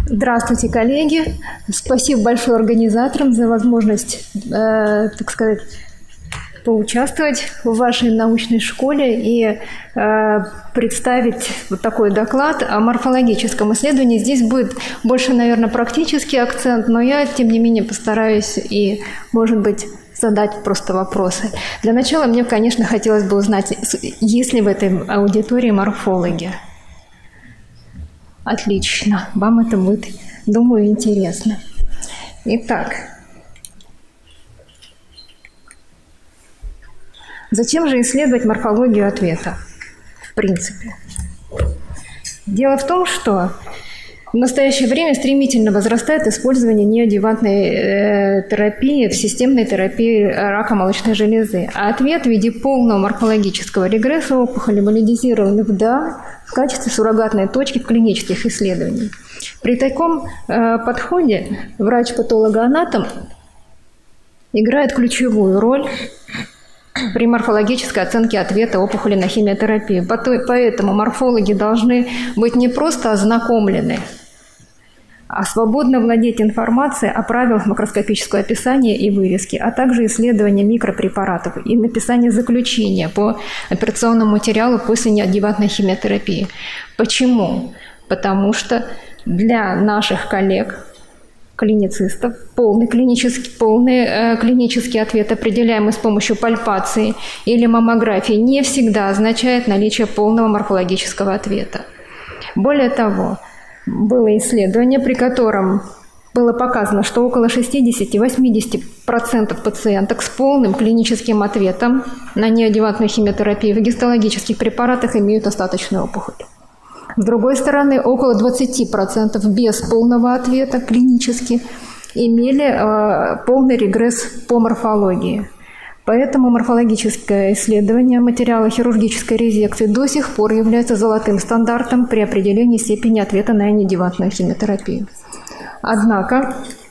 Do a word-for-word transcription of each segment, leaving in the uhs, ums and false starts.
Здравствуйте, коллеги. Спасибо большое организаторам за возможность, э, так сказать, поучаствовать в вашей научной школе и э, представить вот такой доклад о морфологическом исследовании. Здесь будет больше, наверное, практический акцент, но я, тем не менее, постараюсь и, может быть, задать просто вопросы. Для начала мне, конечно, хотелось бы узнать, есть ли в этой аудитории морфологи. Отлично. Вам это будет, думаю, интересно. Итак, зачем же исследовать морфологию ответа, в принципе? Дело в том, что в настоящее время стремительно возрастает использование неоадъювантной э, терапии в системной терапии рака молочной железы. А ответ в виде полного морфологического регресса опухоли валидизирован в ДА в качестве суррогатной точки в клинических исследованиях. При таком э, подходе врач-патологоанатом играет ключевую роль при морфологической оценке ответа опухоли на химиотерапию. Поэтому морфологи должны быть не просто ознакомлены, а свободно владеть информацией о правилах макроскопического описания и вырезки, а также исследования микропрепаратов и написания заключения по операционному материалу после неадъювантной химиотерапии. Почему? Потому что для наших коллег, клиницистов, полный клинический, полный э, клинический ответ, определяемый с помощью пальпации или маммографии, не всегда означает наличие полного морфологического ответа. Более того, было исследование, при котором было показано, что около шестьдесят-восемьдесят процентов пациенток с полным клиническим ответом на неадъювантную химиотерапию в гистологических препаратах имеют остаточную опухоль. С другой стороны, около двадцати процентов без полного ответа клинически имели э, полный регресс по морфологии. Поэтому морфологическое исследование материала хирургической резекции до сих пор является золотым стандартом при определении степени ответа на неадъювантную химиотерапию. Однако,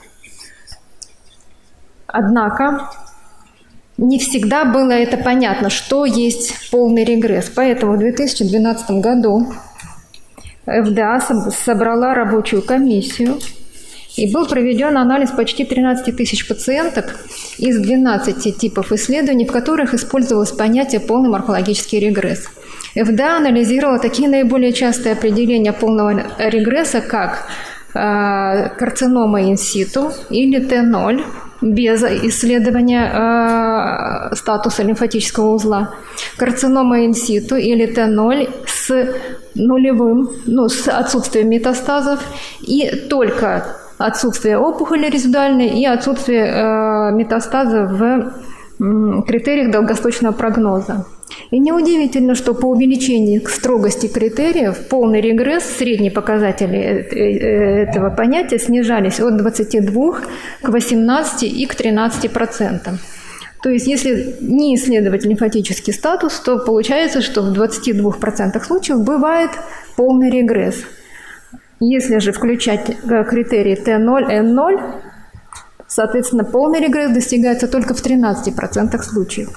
однако не всегда было это понятно, что есть полный регресс. Поэтому в две тысячи двенадцатом году эф дэ а собрала рабочую комиссию, и был проведен анализ почти тринадцати тысяч пациенток из двенадцати типов исследований, в которых использовалось понятие «полный морфологический регресс». эф дэ а анализировала такие наиболее частые определения полного регресса, как э, карцинома инситу или тэ ноль, без исследования э, статуса лимфатического узла, карцинома инситу или тэ ноль с нулевым, ну, с отсутствием метастазов, и только отсутствие опухоли резидуальной и отсутствие э, метастаза в э, критериях долгосрочного прогноза. И неудивительно, что по увеличению строгости критериев полный регресс, средние показатели этого понятия снижались от двадцати двух к восемнадцати и к тринадцати процентам. То есть, если не исследовать лимфатический статус, то получается, что в двадцати двух процентах случаев бывает полный регресс. Если же включать критерии тэ ноль, эн ноль, соответственно, полный регресс достигается только в тринадцати процентах случаев.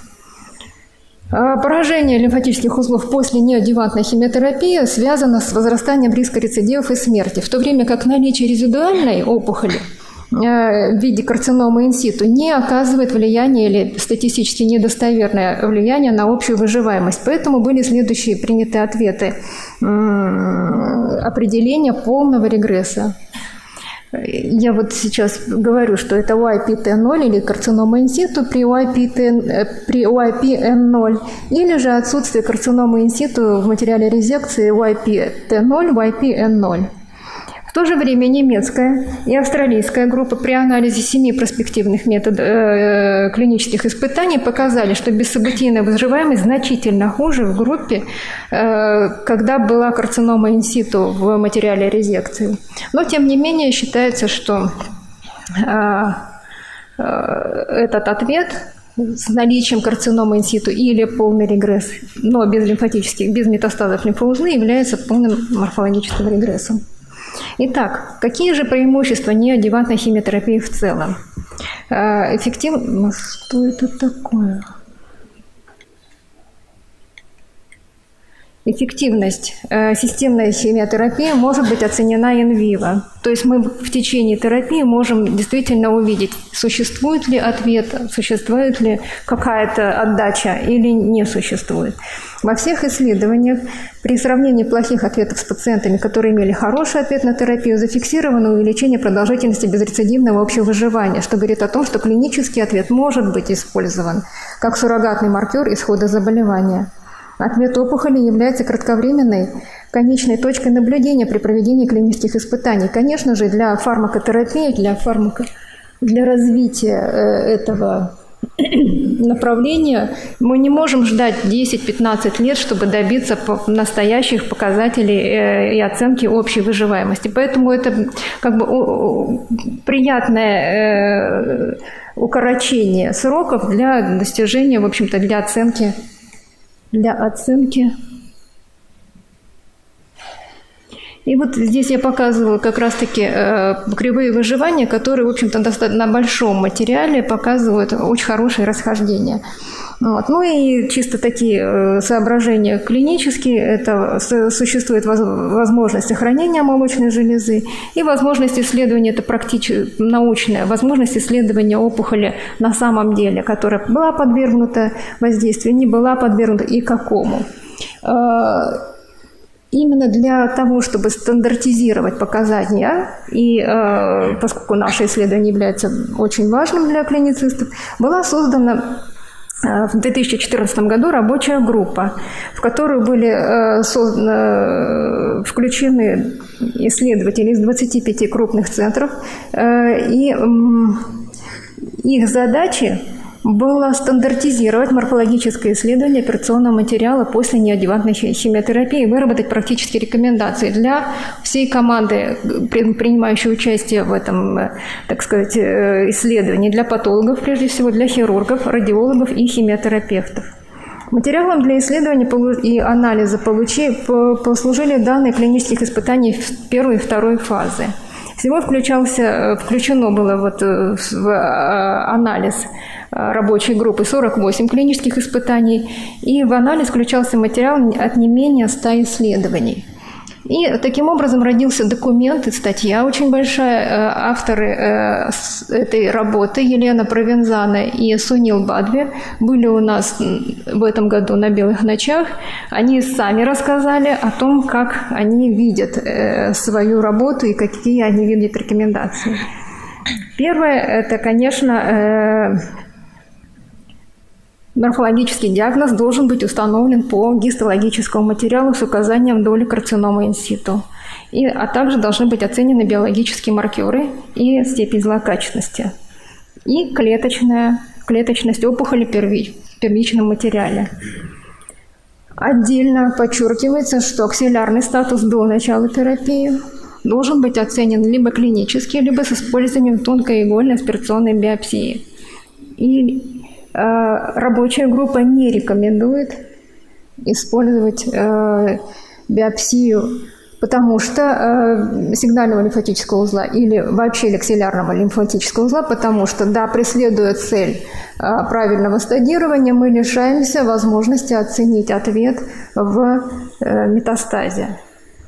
Поражение лимфатических узлов после неадъювантной химиотерапии связано с возрастанием риска рецидивов и смерти, в то время как наличие резидуальной опухоли в виде карциномы инситу не оказывает влияния или статистически недостоверное влияние на общую выживаемость. Поэтому были следующие принятые ответы определения полного регресса. Я вот сейчас говорю, что это у ай пи тэ ноль или карцинома инситу при у ай пи эн ноль, или же отсутствие карциномы инситу в материале резекции у ай пи тэ ноль, у ай пи эн ноль. В то же время немецкая и австралийская группа при анализе семи проспективных методов э, клинических испытаний показали, что бессобытийная выживаемость значительно хуже в группе, э, когда была карцинома инситу в материале резекции. Но, тем не менее, считается, что э, э, этот ответ с наличием карциномы инситу или полный регресс, но без лимфатических, без метастазов лимфоузлы, является полным морфологическим регрессом. Итак, какие же преимущества неадъювантной химиотерапии в целом? Эффективно... Что это такое? эффективность э, системной химиотерапии может быть оценена ин-виво. То есть мы в течение терапии можем действительно увидеть, существует ли ответ, существует ли какая-то отдача или не существует. Во всех исследованиях при сравнении плохих ответов с пациентами, которые имели хороший ответ на терапию, зафиксировано увеличение продолжительности безрецидивного общего выживания, что говорит о том, что клинический ответ может быть использован как суррогатный маркер исхода заболевания. Ответ опухоли является кратковременной конечной точкой наблюдения при проведении клинических испытаний. Конечно же, для фармакотерапии, для, фармако... для развития этого направления мы не можем ждать десять-пятнадцать лет, чтобы добиться настоящих показателей и оценки общей выживаемости. Поэтому это как бы приятное укорочение сроков для достижения, в общем-то, для оценки для оценки. И вот здесь я показываю как раз-таки э, кривые выживания, которые, в общем-то, достаточно на большом материале показывают очень хорошее расхождение. Вот. Ну и чисто такие э, соображения клинические. Это с, существует воз, возможность сохранения молочной железы и возможность исследования, это практически научная возможность исследования опухоли на самом деле, которая была подвергнута воздействию, не была подвергнута и какому. Именно для того, чтобы стандартизировать показания, и э, поскольку наше исследование является очень важным для клиницистов, была создана э, в две тысячи четырнадцатом году рабочая группа, в которую были э, созданы, э, включены исследователи из двадцати пяти крупных центров, э, и э, их задачи было стандартизировать морфологическое исследование операционного материала после неадъювантной химиотерапии и выработать практические рекомендации для всей команды, принимающей участие в этом, так сказать, исследовании, для патологов, прежде всего, для хирургов, радиологов и химиотерапевтов. Материалом для исследования и анализа получи, послужили данные клинических испытаний первой и второй фазы. Всего включался, включено было вот в анализ рабочей группы сорок восемь клинических испытаний, и в анализ включался материал от не менее ста исследований. И таким образом родился документ и статья очень большая. Авторы этой работы Елена Провензано и Сунил Бадви были у нас в этом году на Белых ночах. Они сами рассказали о том, как они видят свою работу и какие они видят рекомендации. Первое – это, конечно, морфологический диагноз должен быть установлен по гистологическому материалу с указанием доли карциномы инситу. И, а также должны быть оценены биологические маркеры и степень злокачественности. И клеточная, клеточность опухоли первич, в первичном материале. Отдельно подчеркивается, что аксиллярный статус до начала терапии должен быть оценен либо клинически, либо с использованием тонкоигольной аспирационной биопсии. И рабочая группа не рекомендует использовать э, биопсию, потому что э, сигнального лимфатического узла или вообще аксиллярного лимфатического узла, потому что, да, преследуя цель э, правильного стадирования, мы лишаемся возможности оценить ответ в э, метастазе.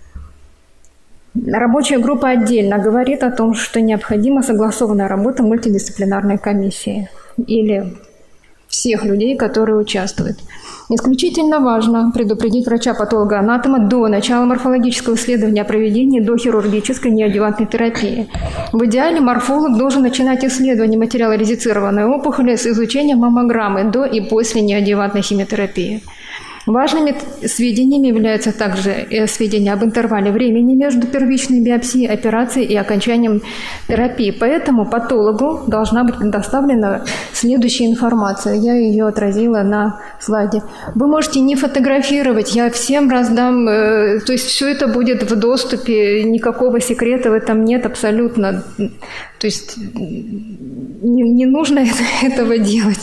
Рабочая группа отдельно говорит о том, что необходима согласованная работа мультидисциплинарной комиссии или всех людей, которые участвуют. Исключительно важно предупредить врача-патолога-анатома до начала морфологического исследования о проведении дохирургической неадъювантной терапии. В идеале морфолог должен начинать исследование материала резицированной опухоли с изучения маммограммы до и после неадъювантной химиотерапии. Важными сведениями являются также сведения об интервале времени между первичной биопсией, операцией и окончанием терапии. Поэтому патологу должна быть предоставлена следующая информация. Я ее отразила на слайде. Вы можете не фотографировать, я всем раздам, то есть все это будет в доступе, никакого секрета в этом нет абсолютно. То есть не, не нужно этого делать.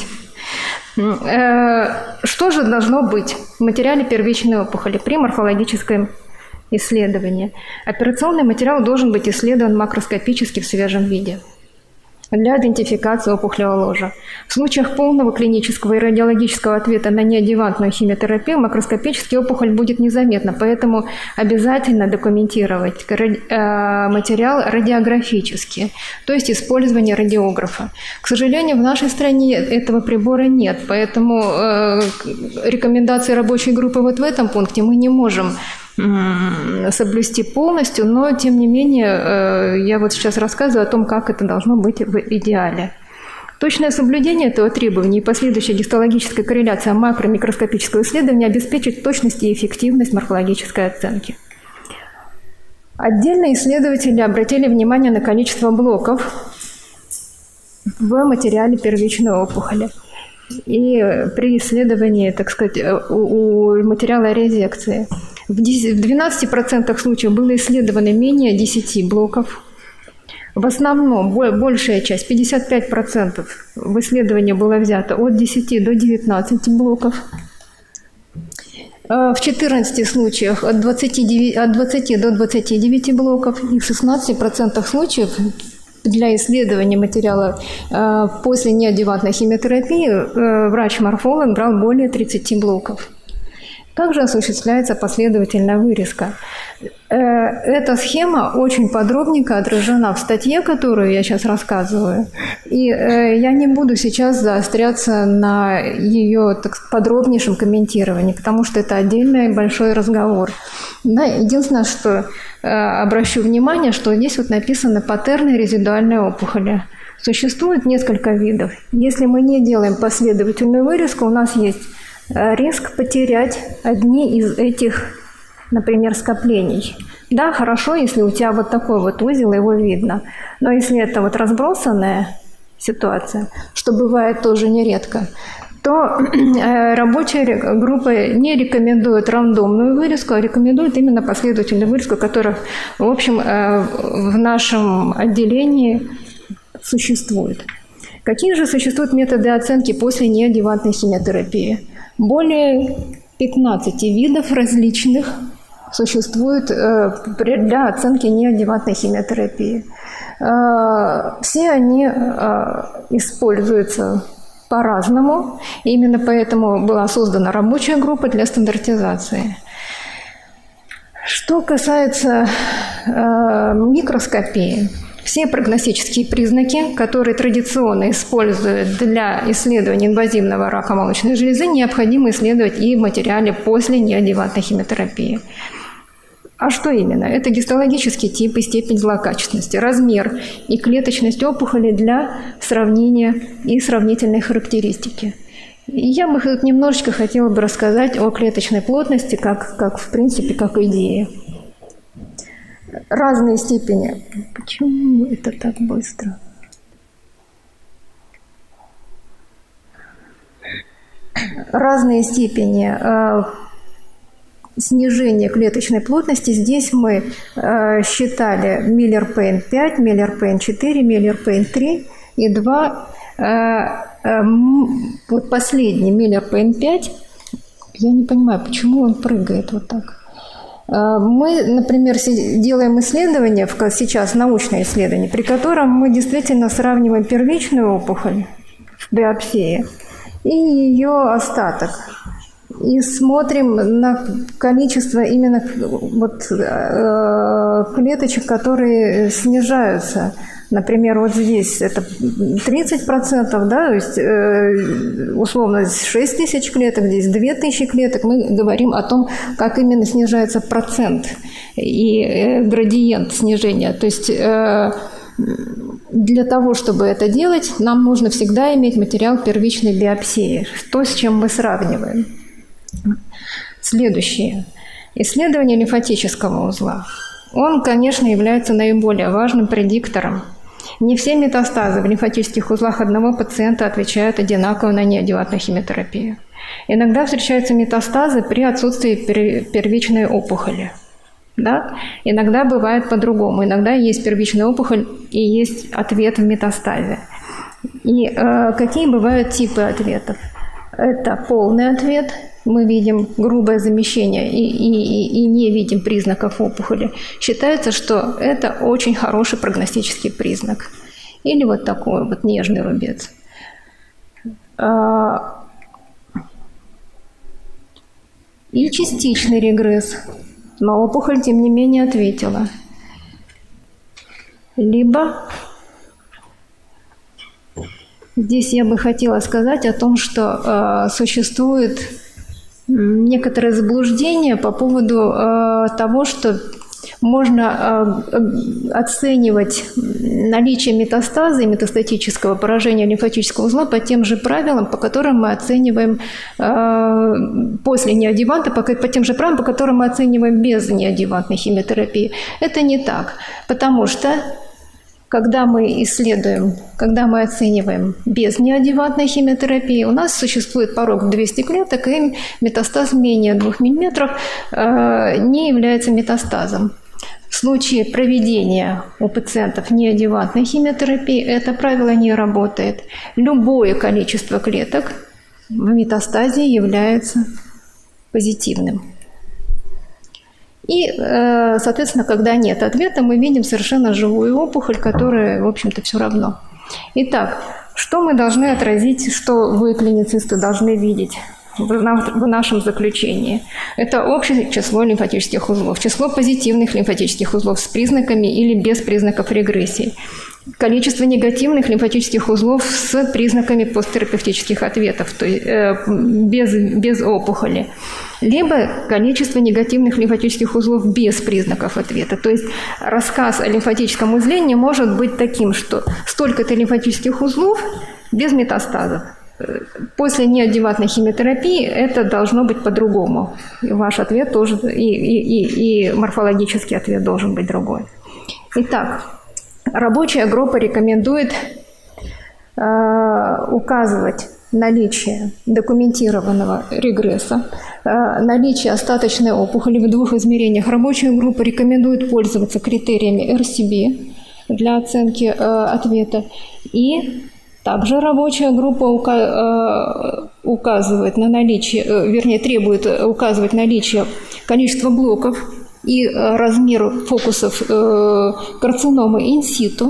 Что же должно быть в материале первичной опухоли при морфологическом исследовании? Операционный материал должен быть исследован макроскопически в свежем виде. для идентификации опухолевого ложа. В случаях полного клинического и радиологического ответа на неадъювантную химиотерапию макроскопически опухоль будет незаметна, поэтому обязательно документировать материал радиографически, то есть использование радиографа. К сожалению, в нашей стране этого прибора нет, поэтому рекомендации рабочей группы вот в этом пункте мы не можем соблюсти полностью, но, тем не менее, я вот сейчас рассказываю о том, как это должно быть в идеале. Точное соблюдение этого требования и последующая гистологическая корреляция макро- и микроскопического исследования обеспечит точность и эффективность морфологической оценки. Отдельно исследователи обратили внимание на количество блоков в материале первичной опухоли. И при исследовании, так сказать, у, у материала резекции в двенадцати процентах случаев было исследовано менее десяти блоков. В основном большая часть, пятьдесят пять процентов, в исследовании было взято от десяти до девятнадцати блоков. В четырнадцати случаях от двадцати, от двадцати до двадцати девяти блоков и в шестнадцати процентах случаев для исследования материала э, после неадъювантной химиотерапии э, врач-морфолог брал более тридцати блоков. Также осуществляется последовательная вырезка. Э, эта схема очень подробненько отражена в статье, которую я сейчас рассказываю. И э, я не буду сейчас заостряться на ее так, подробнейшем комментировании, потому что это отдельный большой разговор. Да, единственное, что э, обращу внимание, что здесь вот написано паттерны резидуальной опухоли. Существует несколько видов. Если мы не делаем последовательную вырезку, у нас есть риск потерять одни из этих, например, скоплений. Да, хорошо, если у тебя вот такой вот узел, его видно. Но если это вот разбросанная ситуация, что бывает тоже нередко, то рабочая группа не рекомендует рандомную вырезку, а рекомендует именно последовательную вырезку, которая, в общем, в нашем отделении существует. Какие же существуют методы оценки после неадъювантной химиотерапии? Более пятнадцати видов различных существует для оценки неадъювантной химиотерапии. Все они используются по-разному. Именно поэтому была создана рабочая группа для стандартизации. Что касается э, микроскопии, все прогностические признаки, которые традиционно используют для исследования инвазивного рака молочной железы, необходимо исследовать и в материале после неадъювантной химиотерапии. А что именно? Это гистологический тип и степень злокачественности, размер и клеточность опухоли для сравнения и сравнительной характеристики. И я бы тут немножечко хотела бы рассказать о клеточной плотности, как, как в принципе, как идее. Разные степени. Почему это так быстро? Разные степени снижение клеточной плотности. Здесь мы э, считали Миллер-Пейн пять, Миллер-Пейн четыре, Миллер-Пейн три и два. Э, э, вот последний Миллер-Пейн пять, я не понимаю, почему он прыгает вот так. Э, мы, например, делаем исследование, сейчас научное исследование, при котором мы действительно сравниваем первичную опухоль в биопсии и ее остаток. И смотрим на количество именно вот, э, клеточек, которые снижаются. Например, вот здесь это тридцать процентов, да, то есть э, условно шесть тысяч клеток, здесь две тысячи клеток. Мы говорим о том, как именно снижается процент и э, градиент снижения. То есть э, для того, чтобы это делать, нам нужно всегда иметь материал первичной биопсии, то, с чем мы сравниваем. Следующее. Исследование лимфатического узла. Он, конечно, является наиболее важным предиктором. Не все метастазы в лимфатических узлах одного пациента отвечают одинаково на неадъювантную химиотерапию. Иногда встречаются метастазы при отсутствии первичной опухоли. Да? Иногда бывает по-другому. Иногда есть первичная опухоль и есть ответ в метастазе. И э, какие бывают типы ответов? Это полный ответ. Мы видим грубое замещение и, и, и не видим признаков опухоли. Считается, что это очень хороший прогностический признак. или вот такой вот нежный рубец. И частичный регресс, но опухоль, тем не менее, ответила. Либо здесь я бы хотела сказать о том, что э, существует некоторое заблуждение по поводу э, того, что можно э, оценивать наличие метастаза и метастатического поражения лимфатического узла по тем же правилам, по которым мы оцениваем э, после неоадъюванта, по, по тем же правилам, по которым мы оцениваем без неоадъювантной химиотерапии. Это не так, потому что когда мы исследуем, когда мы оцениваем без неоадъювантной химиотерапии, у нас существует порог в двести клеток, и метастаз менее двух миллиметров э, не является метастазом. В случае проведения у пациентов неоадъювантной химиотерапии это правило не работает. Любое количество клеток в метастазе является позитивным. И, соответственно, когда нет ответа, мы видим совершенно живую опухоль, которая, в общем-то, все равно. Итак, что мы должны отразить, что вы, клиницисты, должны видеть в нашем заключении? Это общее число лимфатических узлов, число позитивных лимфатических узлов с признаками или без признаков регрессии, количество негативных лимфатических узлов с признаками посттерапевтических ответов, то есть э, без, без опухоли, либо количество негативных лимфатических узлов без признаков ответа. То есть рассказ о лимфатическом узле не может быть таким, что столько-то лимфатических узлов без метастазов. После неоадъювантной химиотерапии это должно быть по-другому. И ваш ответ тоже, и, и, и, и морфологический ответ должен быть другой. Итак, рабочая группа рекомендует э, указывать наличие документированного регресса, э, наличие остаточной опухоли в двух измерениях. Рабочая группа рекомендует пользоваться критериями эр си би для оценки э, ответа. И также рабочая группа указывает на наличие, вернее, требует указывать наличие количества блоков и размер фокусов карциномы инситу.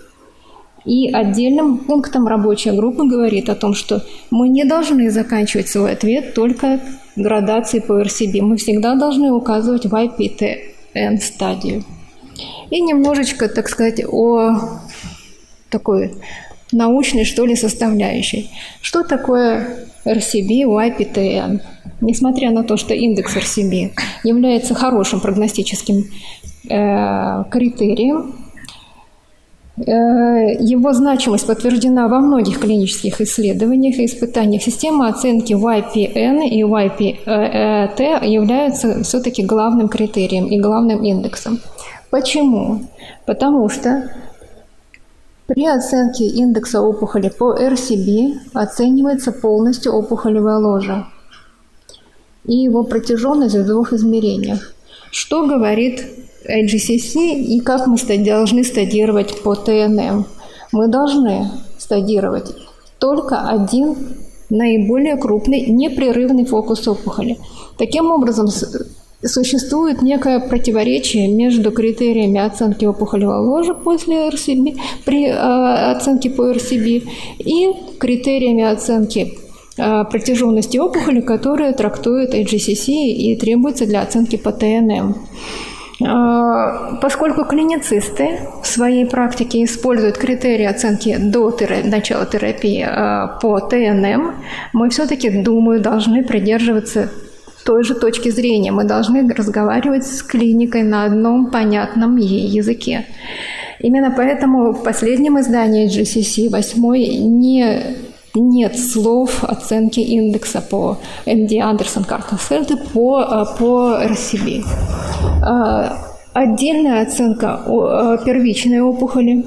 И отдельным пунктом рабочая группа говорит о том, что мы не должны заканчивать свой ответ только градацией по эр си би. Мы всегда должны указывать вай пи ти эн стадию. И немножечко, так сказать, о такой научной, что ли, составляющей. Что такое эр си би, вай пи ти эн? Несмотря на то, что индекс эр си би является хорошим прогностическим э, критерием, э, его значимость подтверждена во многих клинических исследованиях и испытаниях. Система оценки вай пи эн и вай пи ти являются все-таки главным критерием и главным индексом. Почему? Потому что при оценке индекса опухоли по эр си би оценивается полностью опухолевая ложа и его протяженность в двух измерениях. Что говорит эй джи си си и как мы должны стадировать по тэ эн эм? Мы должны стадировать только один наиболее крупный непрерывный фокус опухоли. Таким образом, существует некое противоречие между критериями оценки опухолевой ложи после эр си би, при э, оценке по эр си би и критериями оценки э, протяженности опухоли, которые трактует эй джи си си и требуются для оценки по тэ эн эм. Э, поскольку клиницисты в своей практике используют критерии оценки до терапии, начала терапии э, по тэ эн эм, мы все-таки, думаю, должны придерживаться той же точки зрения. Мы должны разговаривать с клиникой на одном понятном ей языке. Именно поэтому в последнем издании эй джи си си восемь не, нет слов оценки индекса по эм ди Андерсон Картенфельд по, по эр си би. Отдельная оценка первичной опухоли.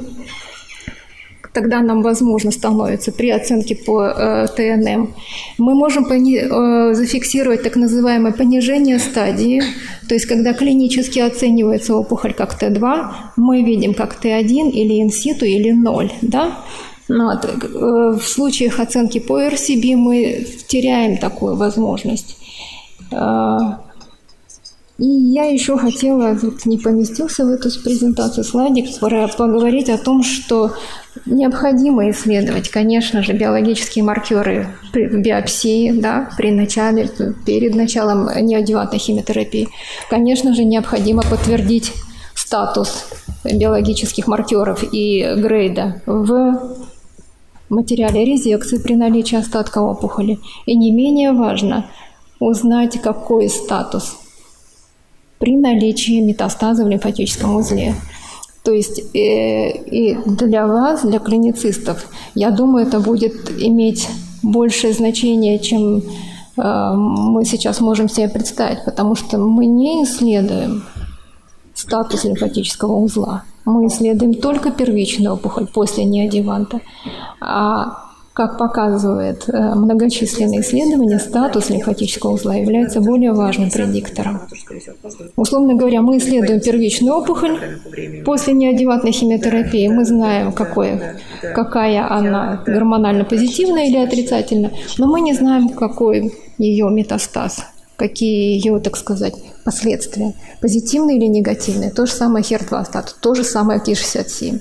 Тогда нам, возможно, становится при оценке по э, тэ эн эм. Мы можем пони- э, зафиксировать так называемое понижение стадии, то есть когда клинически оценивается опухоль как тэ два, мы видим как тэ один или инситу или ноль. Да? Вот. Э, в случаях оценки по эр си би мы теряем такую возможность. Э, И я еще хотела, тут не поместился в эту презентацию слайдик, поговорить о том, что необходимо исследовать, конечно же, биологические маркеры биопсии, да, при начале, перед началом неадъювантной химиотерапии. Конечно же, необходимо подтвердить статус биологических маркеров и грейда в материале резекции при наличии остатка опухоли. И не менее важно узнать, какой статус при наличии метастаза в лимфатическом узле. То есть э, и для вас, для клиницистов, я думаю, это будет иметь большее значение, чем э, мы сейчас можем себе представить, потому что мы не исследуем статус лимфатического узла. Мы исследуем только первичную опухоль после неадъюванта. А как показывает многочисленные исследования, статус лимфатического узла является более важным предиктором. Условно говоря, мы исследуем первичную опухоль после неадъювантной химиотерапии. Мы знаем, какой, какая она, гормонально позитивная или отрицательная, но мы не знаем, какой ее метастаз, какие ее, так сказать, последствия, позитивные или негативные. То же самое хер два статус, то же самое ки шестьдесят семь.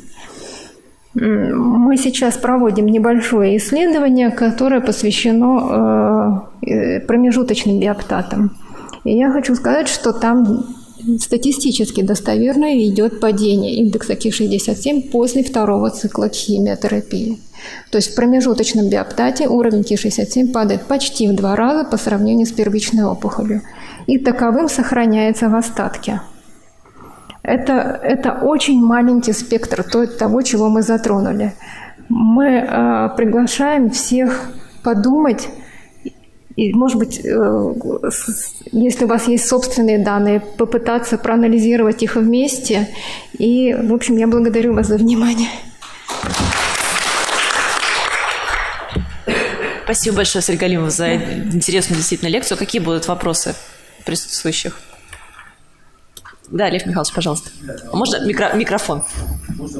Мы сейчас проводим небольшое исследование, которое посвящено э, промежуточным биоптатам. И я хочу сказать, что там статистически достоверно идет падение индекса ки шестьдесят семь после второго цикла химиотерапии. То есть в промежуточном биоптате уровень ки шестьдесят семь падает почти в два раза по сравнению с первичной опухолью. И таковым сохраняется в остатке. Это, это очень маленький спектр того, чего мы затронули. Мы э, приглашаем всех подумать, и, может быть, э, если у вас есть собственные данные, попытаться проанализировать их вместе. И, в общем, я благодарю вас за внимание. Спасибо большое, Сергей Галимов, за интересную действительно лекцию. Какие будут вопросы присутствующих? Да, Лев Михайлович, пожалуйста. А можно микро, микрофон? Можно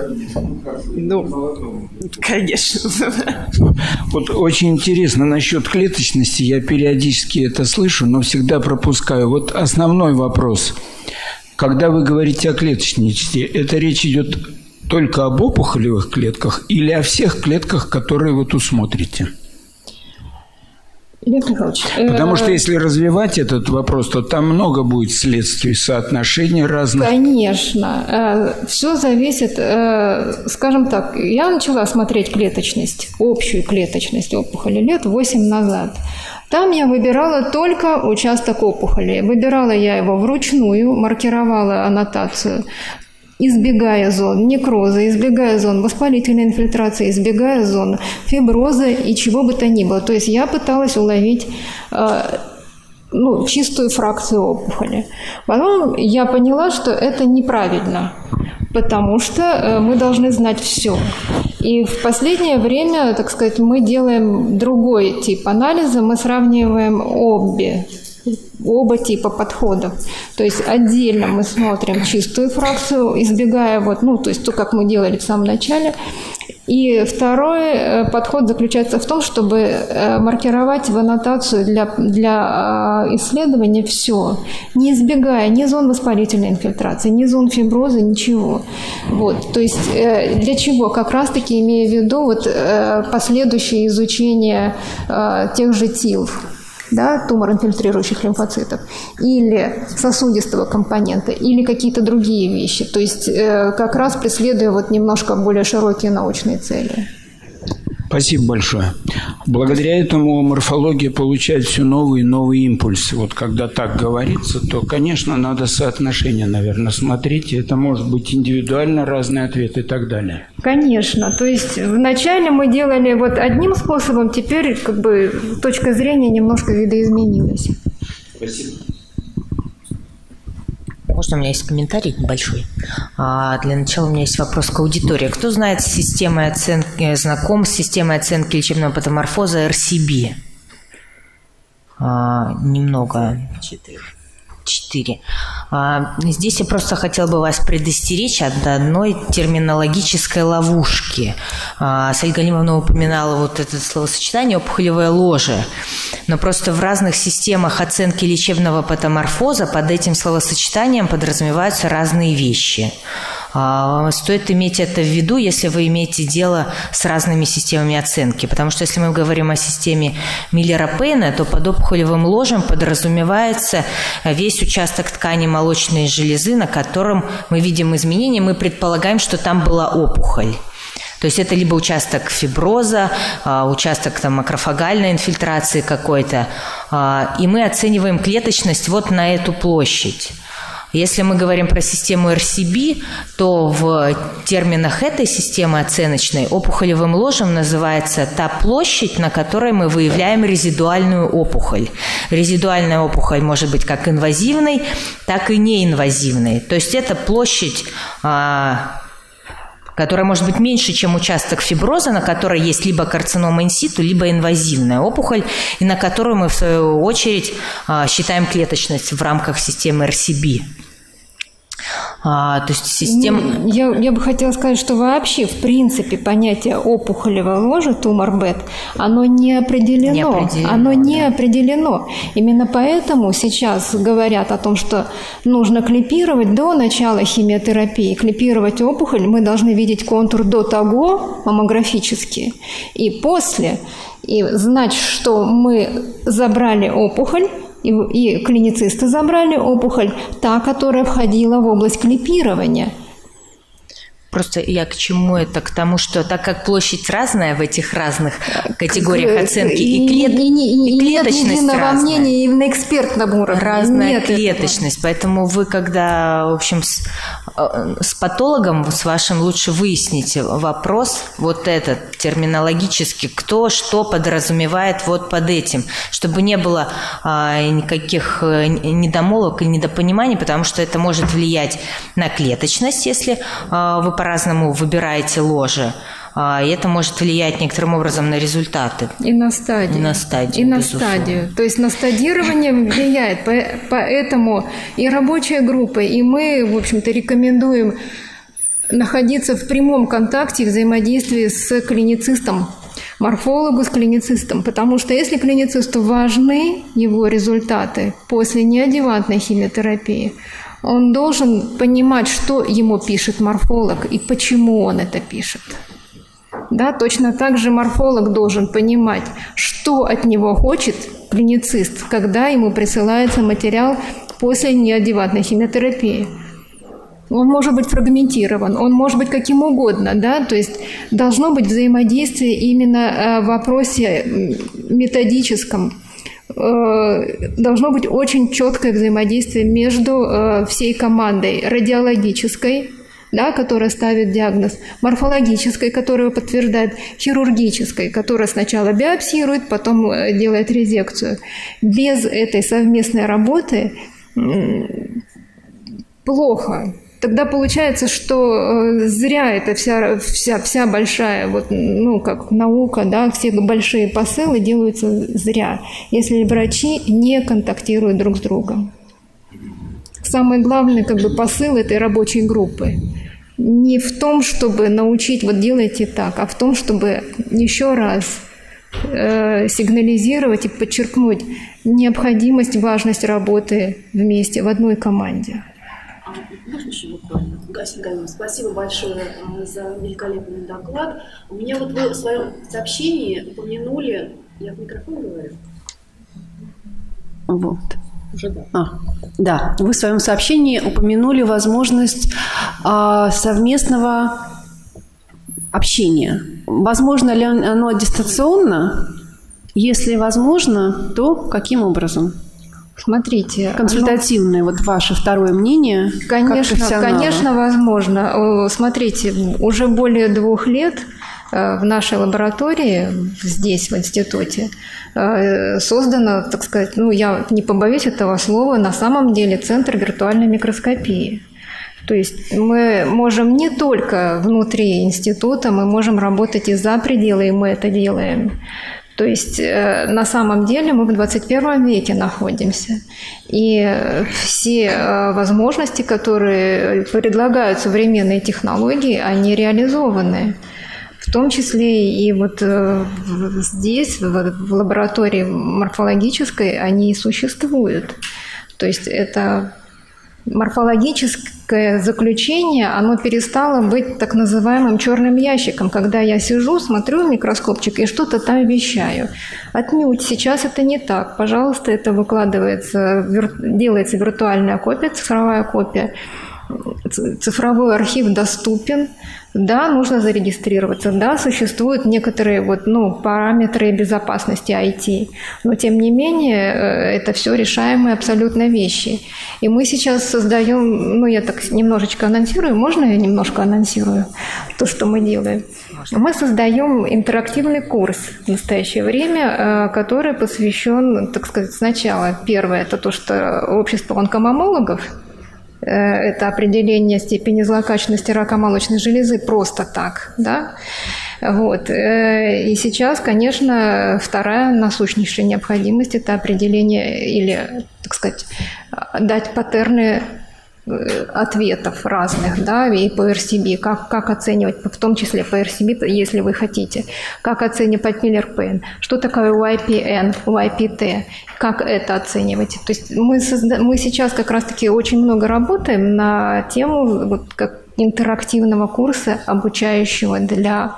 ну, конечно. Вот очень интересно насчет клеточности. Я периодически это слышу, но всегда пропускаю. Вот основной вопрос. Когда вы говорите о клеточности, это речь идет только об опухолевых клетках или о всех клетках, которые вы тут смотрите? Потому что если развивать этот вопрос, то там много будет следствий, соотношений разных. Конечно. Все зависит, скажем так, я начала смотреть клеточность, общую клеточность опухоли лет восемь назад. Там я выбирала только участок опухоли. Выбирала я его вручную, маркировала аннотацию, избегая зон некроза, избегая зон воспалительной инфильтрации, избегая зон фиброза и чего бы то ни было. То есть я пыталась уловить э, ну, чистую фракцию опухоли. Потом я поняла, что это неправильно, потому что э, мы должны знать все. И в последнее время, так сказать, мы делаем другой тип анализа, мы сравниваем обе оба типа подходов. То есть отдельно мы смотрим чистую фракцию, избегая вот, ну, то есть то, как мы делали в самом начале. И второй подход заключается в том, чтобы маркировать в аннотацию для, для исследования все, не избегая ни зон воспалительной инфильтрации, ни зон фиброза, ничего. Вот. То есть для чего? Как раз-таки имея в виду вот последующее изучение тех же ТИЛ, да, тумор-инфильтрирующих лимфоцитов, или сосудистого компонента, или какие-то другие вещи. То есть э, как раз преследуя вот немножко более широкие научные цели. Спасибо большое. Благодаря этому морфология получает все новые и новые импульсы. Вот когда так говорится, то, конечно, надо соотношение, наверное, смотреть. Это может быть индивидуально разные ответы и так далее. Конечно. То есть вначале мы делали вот одним способом, теперь как бы точка зрения немножко видоизменилась. Спасибо. Можно, у меня есть комментарий небольшой. А, для начала у меня есть вопрос к аудитории. Кто знает с системой оценки, знаком с системой оценки лечебного патоморфоза эр си би? А, немного. Четыре. Четыре. Здесь я просто хотела бы вас предостеречь от одной терминологической ловушки. Саида Галимовна упоминала вот это словосочетание «опухолевое ложе», но просто в разных системах оценки лечебного патоморфоза под этим словосочетанием подразумеваются разные вещи. Стоит иметь это в виду, если вы имеете дело с разными системами оценки, потому что если мы говорим о системе Миллера-Пейна, то под опухолевым ложем подразумевается весь участок ткани молочной железы, на котором мы видим изменения, мы предполагаем, что там была опухоль. То есть это либо участок фиброза, участок там, макрофагальной инфильтрации какой-то, и мы оцениваем клеточность вот на эту площадь. Если мы говорим про систему эр си би, то в терминах этой системы оценочной опухолевым ложем называется та площадь, на которой мы выявляем резидуальную опухоль. Резидуальная опухоль может быть как инвазивной, так и неинвазивной. То есть это площадь, которая может быть меньше, чем участок фиброза, на которой есть либо карцинома инситу, либо инвазивная опухоль, и на которую мы, в свою очередь, считаем клеточность в рамках системы эр си би. А, то есть система... я, я бы хотела сказать, что вообще, в принципе, понятие опухолевое ложе, тумор-бед, оно не определено. Не определено оно не да. определено. Именно поэтому сейчас говорят о том, что нужно клипировать до начала химиотерапии. Клипировать опухоль мы должны видеть контур до того, маммографически, и после, и знать, что мы забрали опухоль, И, и клиницисты забрали опухоль, та, которая входила в область клипирования. Просто я к чему это? К тому, что так как площадь разная в этих разных категориях оценки, и, клет... и, и, и клеточность нет единого разная. Мнения и на экспертном уровне. Разная нет клеточность. Этого. Поэтому вы, когда, в общем, с, с патологом, с вашим, лучше выясните вопрос вот этот терминологически, кто что подразумевает вот под этим, чтобы не было а, никаких недомолвок и недопониманий, потому что это может влиять на клеточность, если а, вы по-разному выбираете ложе, и это может влиять некоторым образом на результаты. И на стадию. И на стадию, И на безусловно. стадию. То есть на стадирование влияет. Поэтому и рабочая группа, и мы, в общем-то, рекомендуем находиться в прямом контакте и взаимодействии с клиницистом, морфологу, с клиницистом. Потому что если клиницисту важны его результаты после неадъювантной химиотерапии, он должен понимать, что ему пишет морфолог и почему он это пишет. Да, точно так же морфолог должен понимать, что от него хочет клиницист, когда ему присылается материал после неадъювантной химиотерапии. Он может быть фрагментирован, он может быть каким угодно, да, то есть должно быть взаимодействие именно в вопросе методическом. Должно быть очень четкое взаимодействие между всей командой радиологической, да, которая ставит диагноз, морфологической, которая подтверждает, хирургической, которая сначала биопсирует, потом делает резекцию. Без этой совместной работы плохо. Тогда получается, что зря эта вся, вся, вся большая, вот, ну, как наука, да, все большие посылы делаются зря, если врачи не контактируют друг с другом. Самый главный, как бы, посыл этой рабочей группы не в том, чтобы научить, вот делайте так, а в том, чтобы еще раз э, сигнализировать и подчеркнуть необходимость, важность работы вместе в одной команде. Можно еще буквально? Гасим Галимовна, спасибо большое за великолепный доклад. У меня вот вы в своем сообщении упомянули... Я в микрофон говорю? Вот. Уже да. А, да, вы в своем сообщении упомянули возможность а, совместного общения. Возможно ли оно дистанционно? Если возможно, то каким образом? Смотрите. Консультативное, оно... вот ваше второе мнение. Конечно, конечно, возможно. Смотрите, уже более двух лет в нашей лаборатории, здесь, в институте, создано, так сказать, ну, я не побоюсь этого слова, на самом деле Центр виртуальной микроскопии. То есть мы можем не только внутри института, мы можем работать и за пределы, и мы это делаем. То есть э, на самом деле мы в двадцать первом веке находимся. И все э, возможности, которые предлагают современные технологии, они реализованы. В том числе и вот э, здесь, в, в лаборатории морфологической, они существуют. То есть это морфологическое заключение, оно перестало быть так называемым черным ящиком, когда я сижу, смотрю в микроскопчик и что-то там вещаю. Отнюдь, сейчас это не так. Пожалуйста, это выкладывается, делается виртуальная копия, цифровая копия. Цифровой архив доступен. Да, нужно зарегистрироваться. Да, существуют некоторые вот, ну, параметры безопасности ай ти. Но, тем не менее, это все решаемые абсолютно вещи. И мы сейчас создаем, ну, я так немножечко анонсирую, можно я немножко анонсирую то, что мы делаем? Мы создаем интерактивный курс в настоящее время, который посвящен, так сказать, сначала. Первое – это то, что общество онкомаммологов, это определение степени злокачественности рака молочной железы просто так, да. Вот. И сейчас, конечно, вторая насущнейшая необходимость – это определение или, так сказать, дать паттерны ответов разных, да, и по эр си би, как, как оценивать, в том числе по эр си би, если вы хотите, как оценивать Miller Pain, что такое уай пи эн, уай пи ти, как это оценивать. То есть мы, созда... мы сейчас как раз-таки очень много работаем на тему вот, как интерактивного курса, обучающего для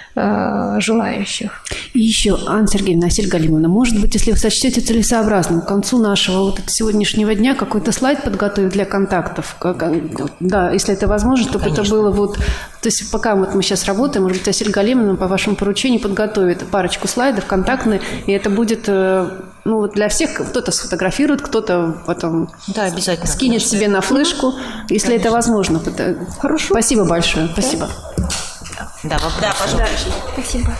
желающих. И еще, Анна Сергеевна, Асель Галимовна, может быть, если вы сочтете целесообразным к концу нашего вот сегодняшнего дня какой-то слайд подготовить для контактов, как, да, если это возможно, чтобы Конечно. Это было вот, то есть пока вот мы сейчас работаем, может быть, Асель Галимовна по вашему поручению подготовит парочку слайдов контактные, и это будет, ну, вот для всех, кто-то сфотографирует, кто-то потом да, обязательно, скинет себе на флешку, если Конечно. Это возможно. Хорошо. Спасибо большое. Да. Спасибо. Да, да, пожалуйста. Да, спасибо.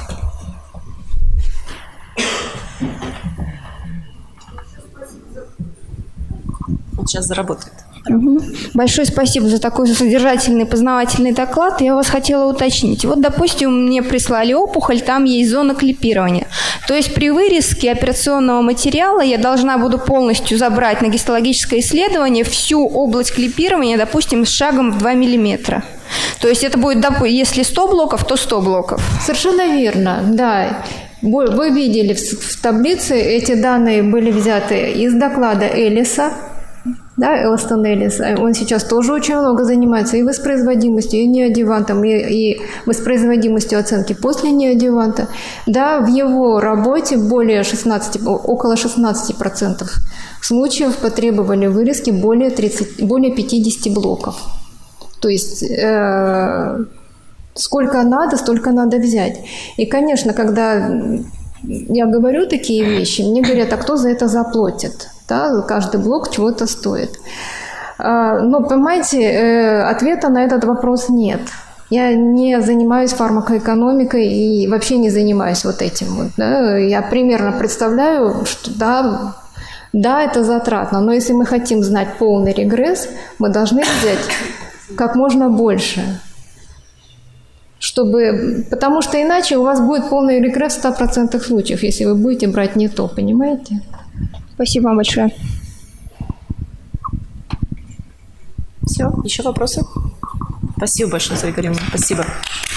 Он сейчас заработает. Угу. Большое спасибо за такой содержательный, познавательный доклад. Я вас хотела уточнить. Вот, допустим, мне прислали опухоль, там есть зона клипирования. То есть при вырезке операционного материала я должна буду полностью забрать на гистологическое исследование всю область клипирования, допустим, с шагом в два миллиметра. То есть это будет, если сто блоков, то сто блоков. Совершенно верно, да. Вы видели в таблице, эти данные были взяты из доклада Эллиса, да, Элстон Эллис. Он сейчас тоже очень много занимается и воспроизводимостью, и неодевантом, и, и воспроизводимостью оценки после неодеванта. Да, в его работе более шестнадцати, около шестнадцати процентов случаев потребовали вырезки более, тридцати, более пятидесяти блоков. То есть э, сколько надо, столько надо взять. И, конечно, когда я говорю такие вещи, мне говорят, а кто за это заплатит? Да, каждый блок чего-то стоит. Э, но, понимаете, э, ответа на этот вопрос нет. Я не занимаюсь фармакоэкономикой и вообще не занимаюсь вот этим. Вот, да. Я примерно представляю, что да, да, это затратно, но если мы хотим знать полный регресс, мы должны взять как можно больше, чтобы, потому что иначе у вас будет полный регресс в ста процентах случаев, если вы будете брать не то, понимаете? Спасибо вам большое. Все, еще вопросы? Спасибо большое, Асель Галимовна. Спасибо.